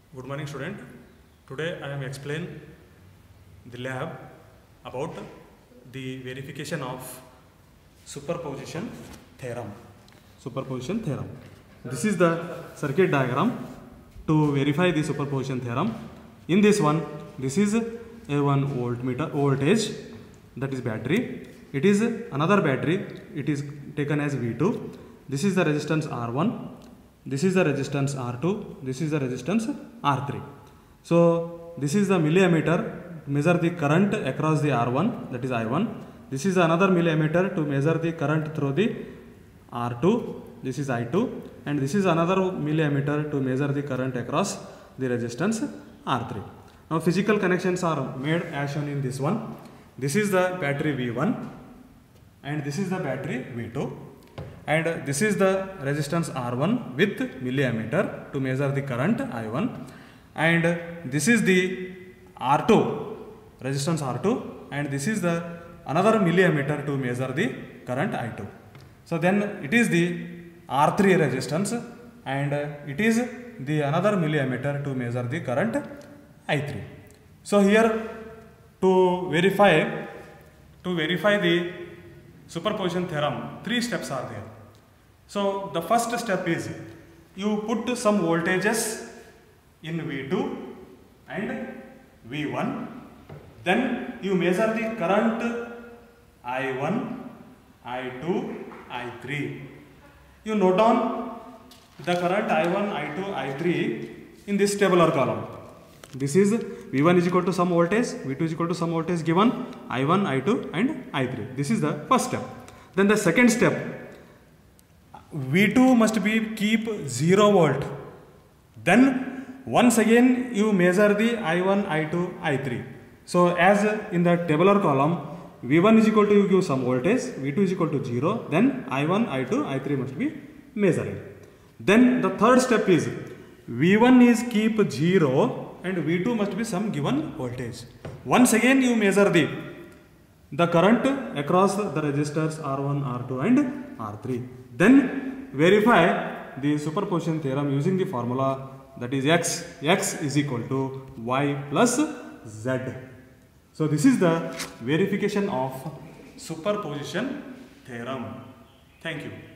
Good morning, student. Today I am explain the lab about the verification of superposition theorem. Superposition theorem. This is the circuit diagram to verify the superposition theorem. In this one, this is a 1 voltmeter voltage, that is battery. It is another battery. It is taken as V2. This is the resistance R1. This is the resistance R2. This is the resistance R3. So this is the milliammeter to measure the current across the R1, that is I1. This is another milliammeter to measure the current through the R2. This is I2. And this is another milliammeter to measure the current across the resistance R3. Now physical connections are made as shown in this one. This is the battery V1 and this is the battery V2. And this is the resistance R1 with milliammeter to measure the current I1, and this is the R2, resistance R2, and this is the another milliammeter to measure the current I2. So then it is the R3 resistance, and it is the another milliammeter to measure the current I3. So here to verify the superposition theorem, 3 steps are there. So the first step is you put some voltages in V2 and V1, then you measure the current I1, I2, I3. You note down the current I1, I2, I3 in this tabular column. This is V1 is equal to some voltage, V2 is equal to some voltage given, I1, I2 and I3. This is the first step. Then the second step, V2 must be keep 0 volt. Then once again you measure the I1, I2, I3. So as in the tabular column, V1 is equal to, you give some voltage, V2 is equal to 0, then I1, I2, I3 must be measured. Then the third step is V1 is keep 0 and V2 must be some given voltage. Once again you measure the current across the resistors R1, R2 and R3. Then verify the superposition theorem using the formula, that is x is equal to y plus z. So this is the verification of superposition theorem. Thank you.